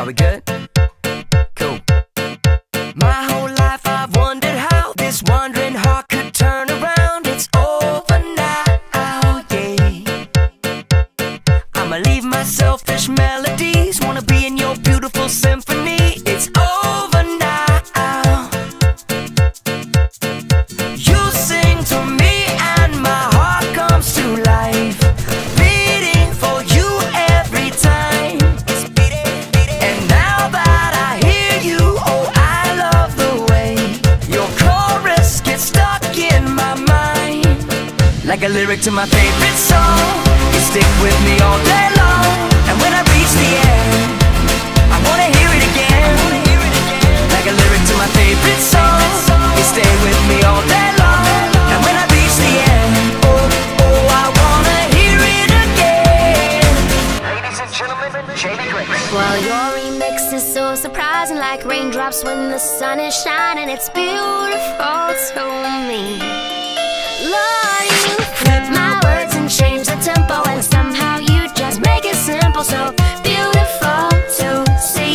Are we good? Cool. My whole life I've wondered how this wandering heart could turn around. It's over now, yeah. I'ma leave my selfish melodies, wanna be in your beautiful symphony. It's over now. You sing to me and my heart comes to life, beating for you every time. It's beating. And now that I hear you, oh, I love the way your chorus gets stuck in my mind, like a lyric to my favorite song. You stick with me all day long, and when I reach the end, I wanna hear it again, like a lyric to my favorite song. You stay with me all day long, and when I reach the end, oh, oh, I wanna hear it again. Ladies and gentlemen, Jamie Grace. Well, your remix is so surprising, like raindrops when the sun is shining. It's beautiful to me. Lord, you flip my words and change the tempo, and somehow you just make it simple, so beautiful to see.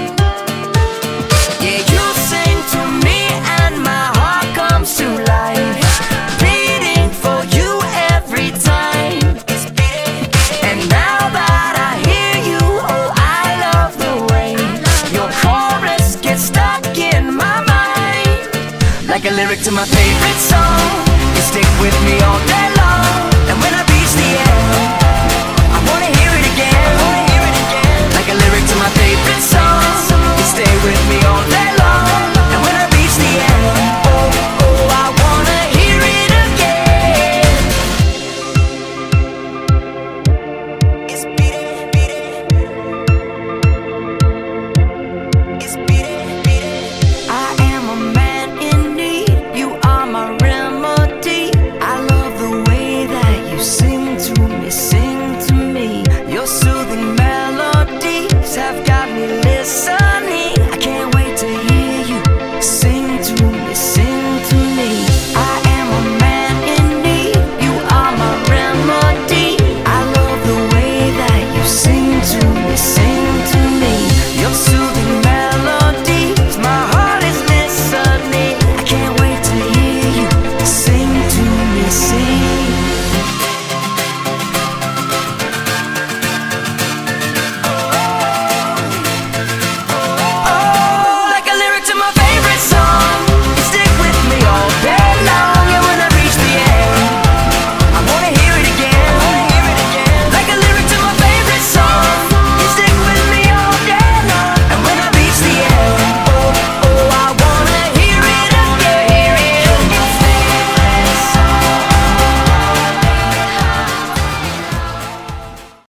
Yeah, you sing to me and my heart comes to life, beating for you every time. It's beating. And now that I hear you, oh, I love the way your chorus gets stuck in my mind, like a lyric to my favorite song. You stick with me all